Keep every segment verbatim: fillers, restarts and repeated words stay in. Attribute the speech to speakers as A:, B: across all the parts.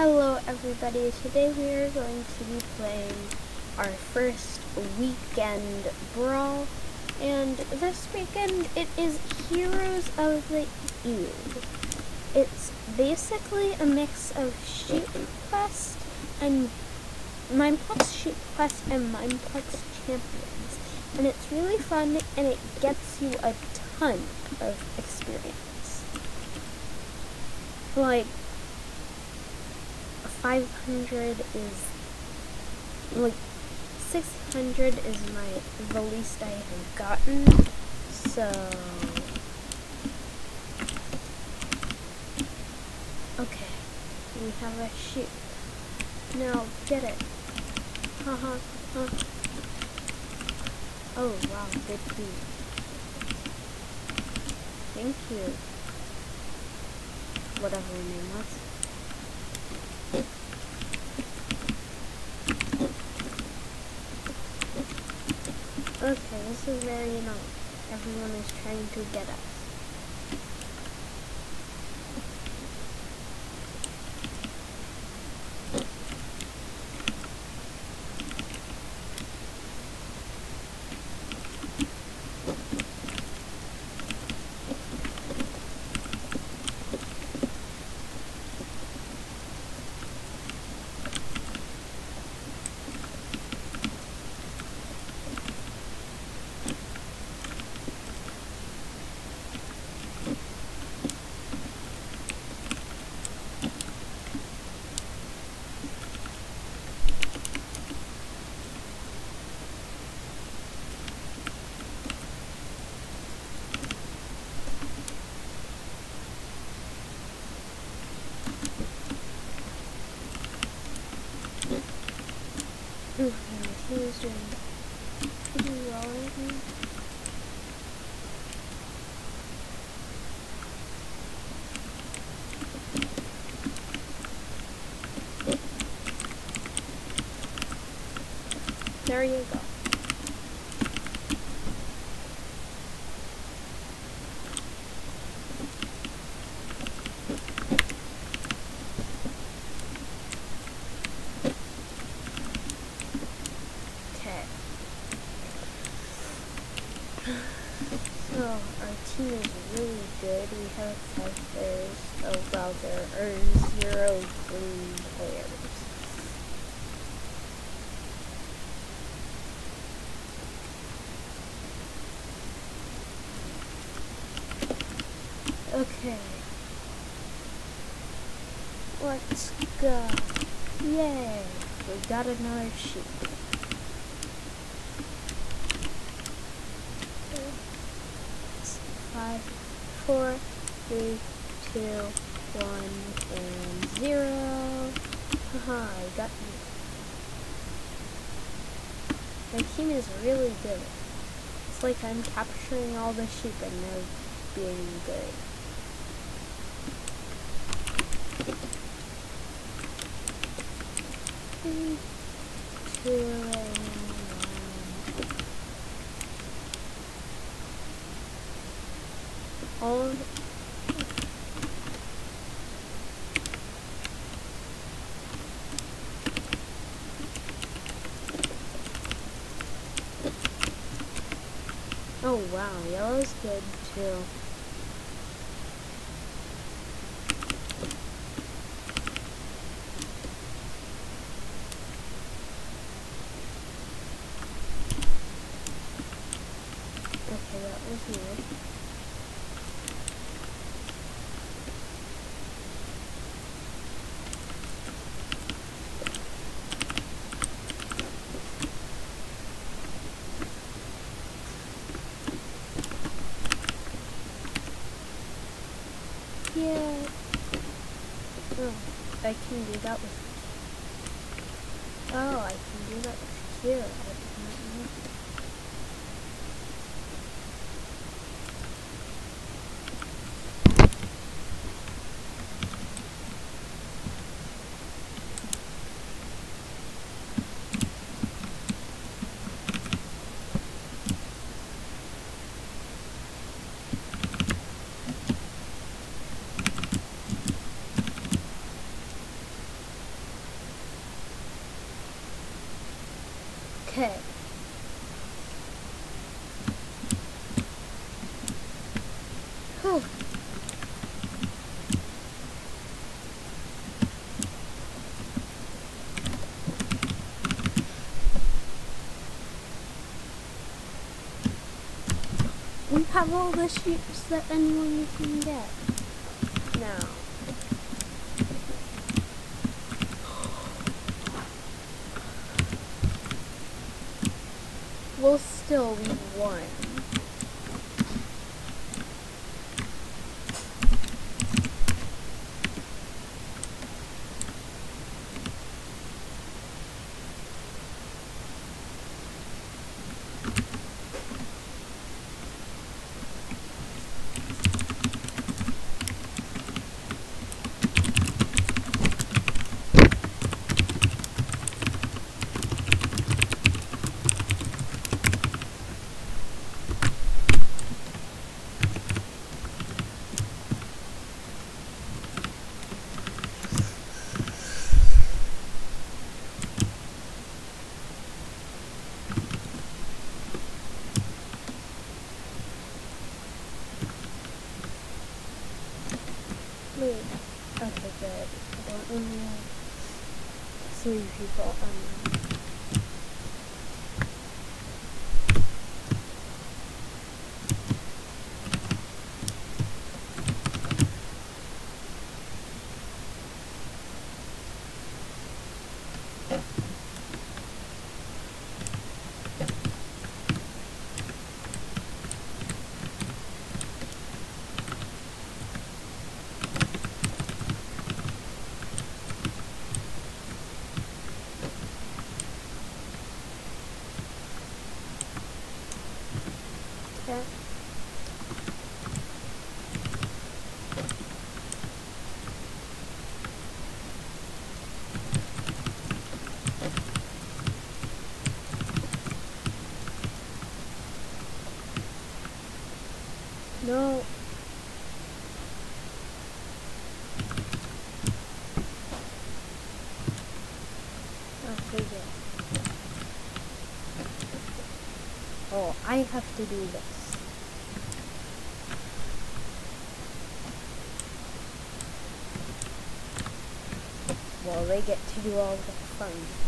A: Hello everybody, today we are going to be playing our first weekend brawl, and this weekend it is Heroes of the Eve. It's basically a mix of Sheep Quest and Mineplex Sheep Quest and Mineplex Champions, and it's really fun and it gets you a ton of experience. Like, five hundred is, like, six hundred is my, the least I have gotten, so, okay, we have a sheep. Now, get it. Haha, huh. Oh, wow, good food. Thank you. Whatever your name was. Okay, this is very annoying. Everyone is trying to get us. Ooh, my team is doing pretty well right now. There you go. So, our team is really good. We have five players. Oh, wow, there are zero green players. Okay. Let's go. Yay! We got another sheep. Five, four, three, two, one, and zero. Haha, I got you. My team is really good. It's like I'm capturing all the sheep and they're being good. Three, two, and one. All of Oh wow, yellow's good too. Okay, that was weird. Yeah. Oh, I can do that with. Oh, I can do that with Q. I did not know. Okay. Whew. We have all the sheeps that anyone can get. Now. We'll still be one. Wait. Okay, good. I don't only have three people on. Okay. No. Okay, yeah. Oh, I have to do this. Well, they get to do all the fun.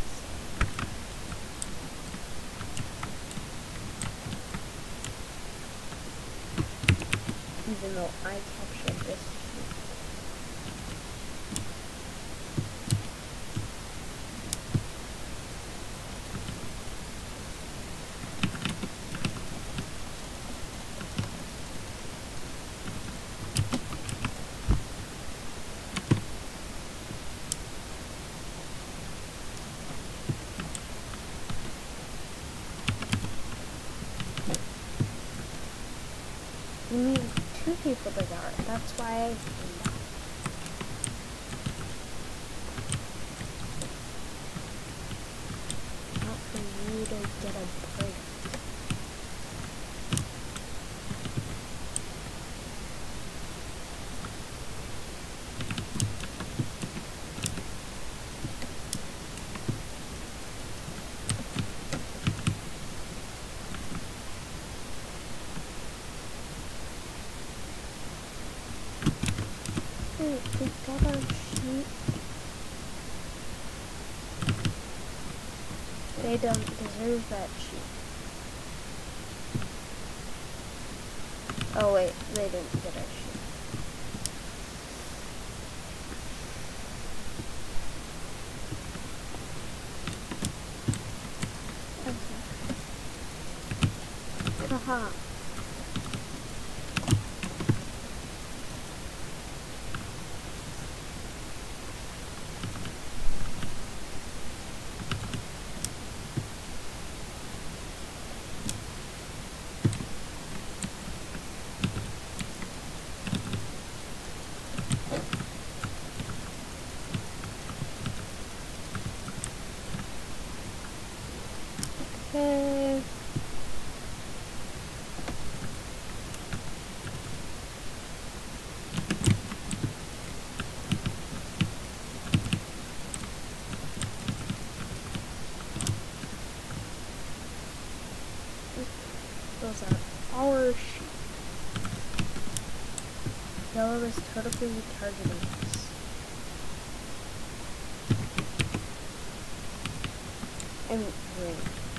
A: Even though I captured this. You need two people to guard. That's why I came back. Not for you to get a break. Wait, we got our sheep. They don't deserve that sheep. Oh wait, they didn't get our sheep. Okay. Haha. Okay. was totally retargeting us. I'm great.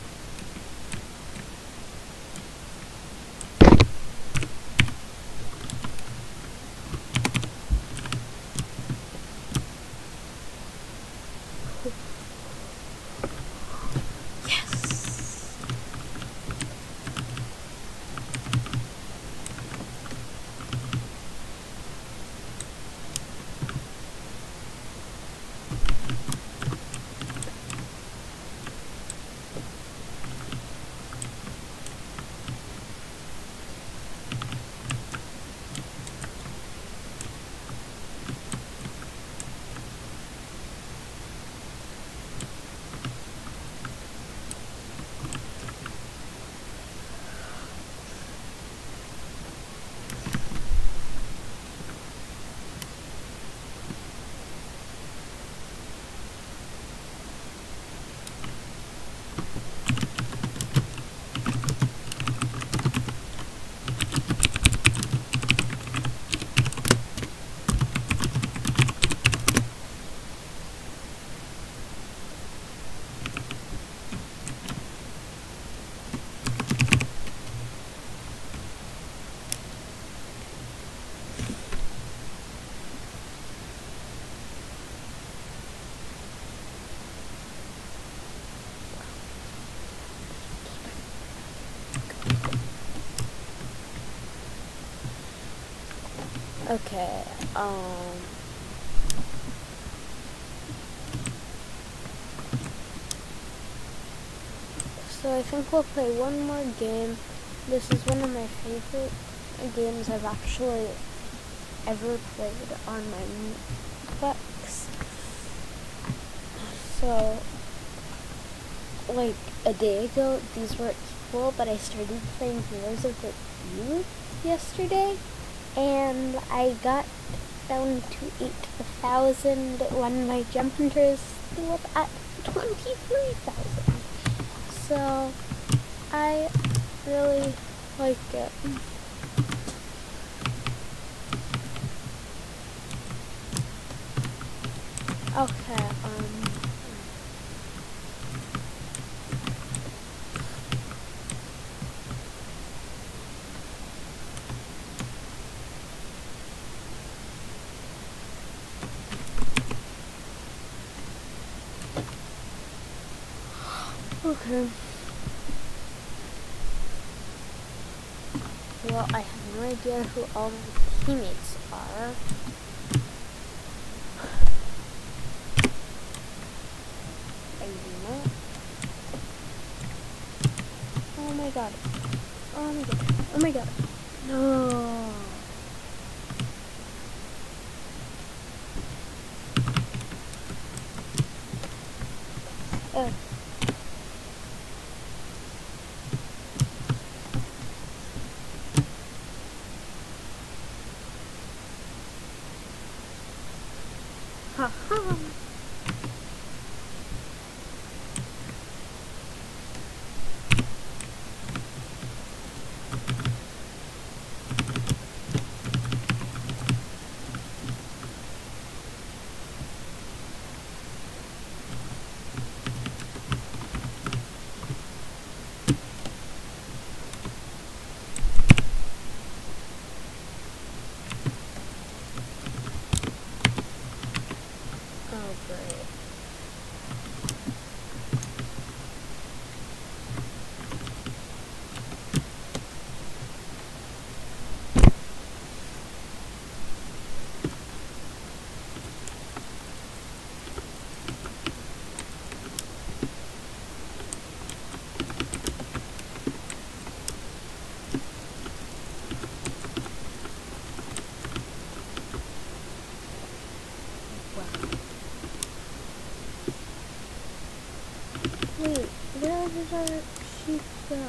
A: Okay, um... so I think we'll play one more game. This is one of my favorite games I've actually ever played on my Plex. So, like, a day ago, these were equal, but I started playing Heroes of the Youth yesterday, and I got down to eight thousand when my jump hunters flew up at twenty-three thousand. So, I really like it. Okay, um... Okay. Well, I have no idea who all my teammates are. I do not. Oh my god. Oh my god. Oh my god. No. Uh. Ha ha. Oh, great. Wait, where did our sheep go?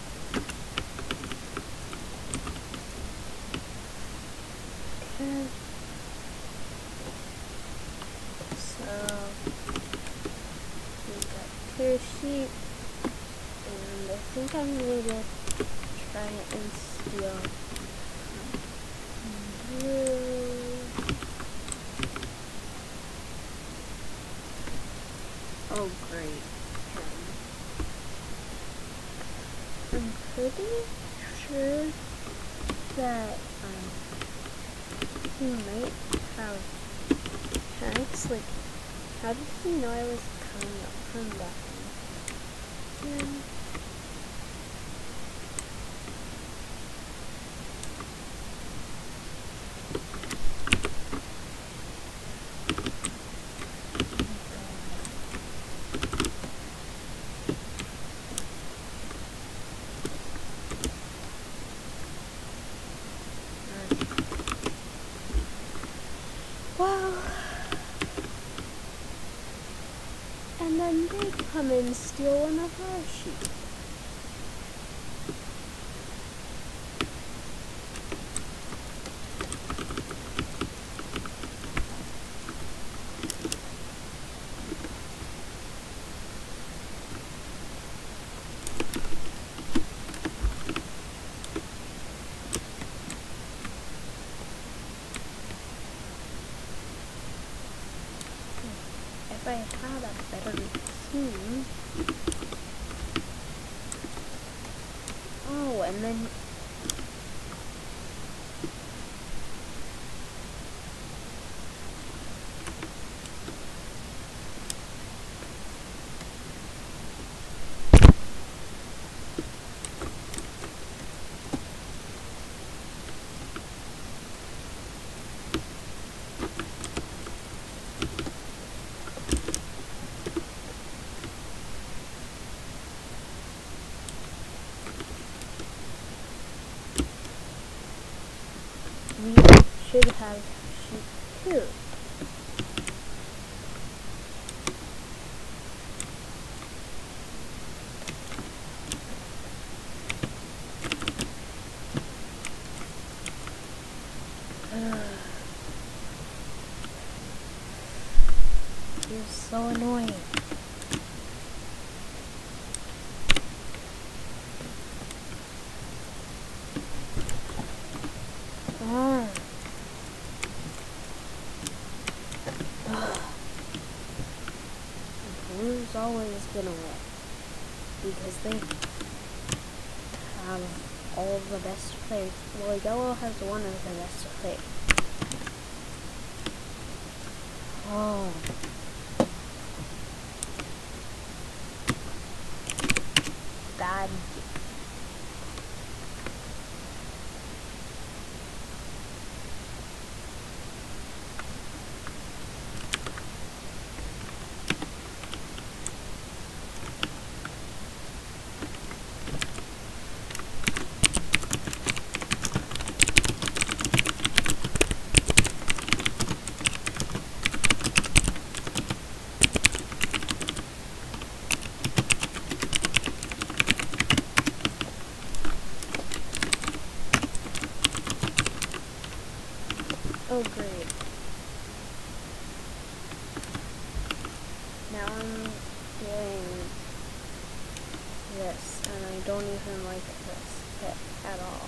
A: Okay. their sheep, and I think I'm going to try and steal blue. Oh great. I'm pretty sure that um, he might have hacks. Like, how did he know I was coming up from back then? Yeah. Well, and then they come and steal one of our sheep. If I had a better team. Oh, and then we should have sheep too. You're so annoying. Ah. Blue's always gonna win because they have all of the best players. Well, yellow has one of the best players. Oh. Bad. Oh great. Now I'm doing this, and I don't even like this pit at all.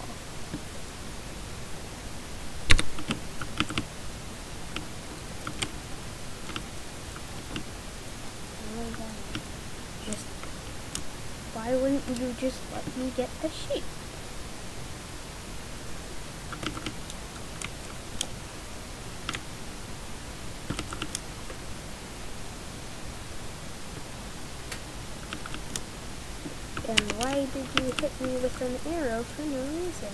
A: Oh my god. Just, why wouldn't you just let me get the sheep? And why did you hit me with an arrow for no reason?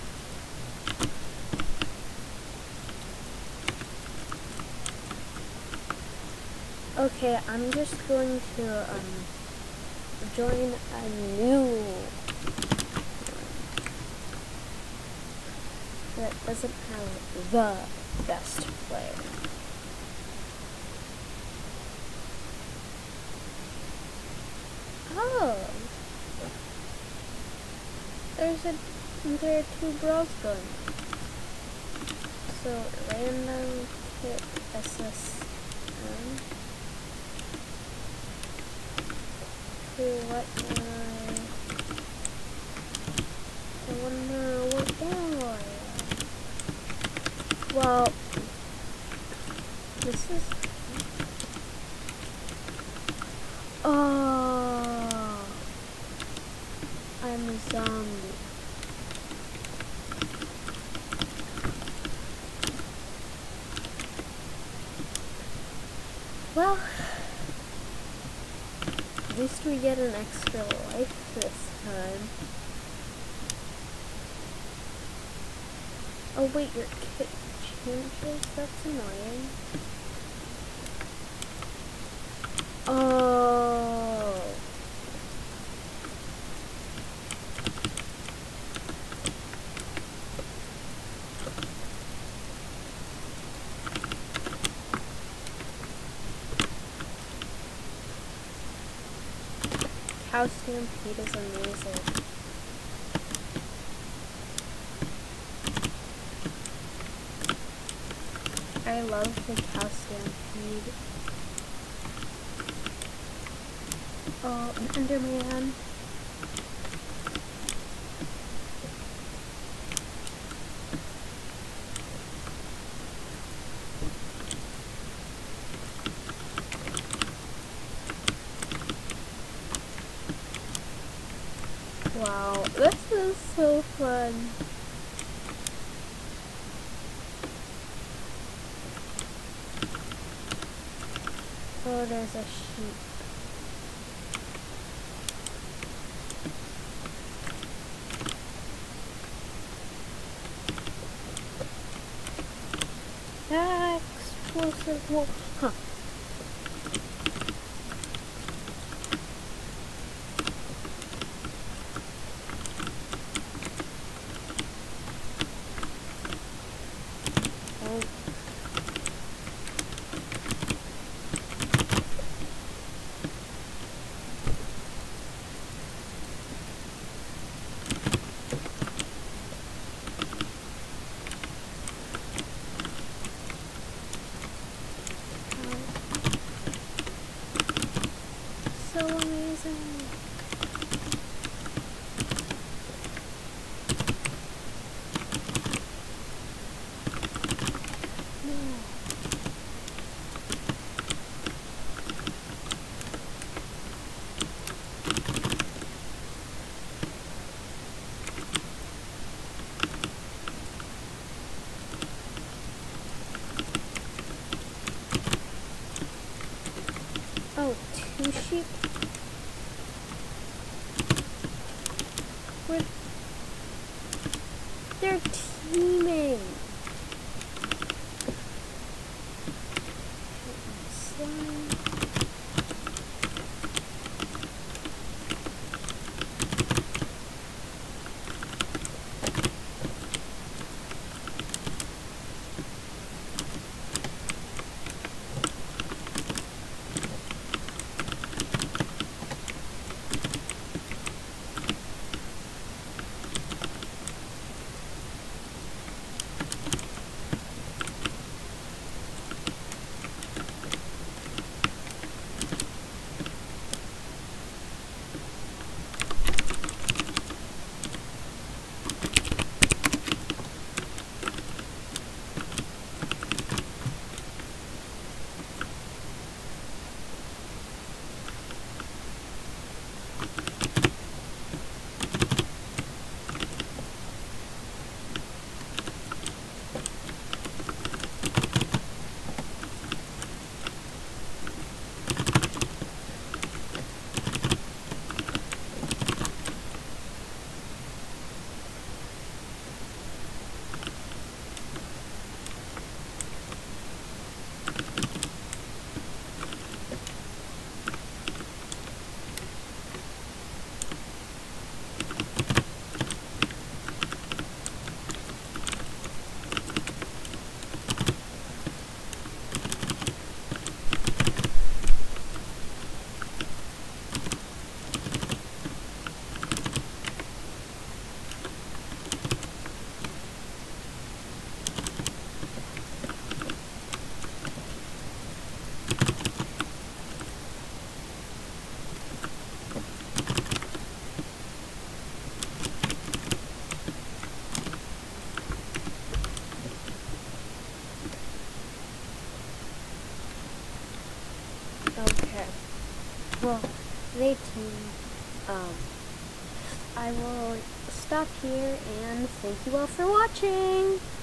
A: Okay, I'm just going to um, join a new that doesn't have the best player. Oh. There's a, there are two brawls going. So, random pick S S M. what am I? I wonder what am I? Well, this is. Oh, I'm a zombie. Well, at least we get an extra life this time. Oh wait, your kit changes? That's annoying. Oh. Cow Stampede is amazing. I love the Cow Stampede. Oh, an Enderman. Wow, this is so fun. Oh, there's a sheep. Ah, explosive wall. Huh. Oh. So amazing. Oh, two sheep? We're, they're teaming. Slime. Okay. Well, they tuned. Um, I will stop here and thank you all for watching.